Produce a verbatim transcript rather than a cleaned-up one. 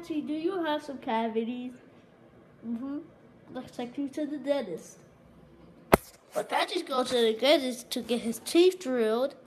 Patchy, do you have some cavities? Mm-hmm. Looks like you to the dentist. But Patchy's going to the dentist to get his teeth drilled.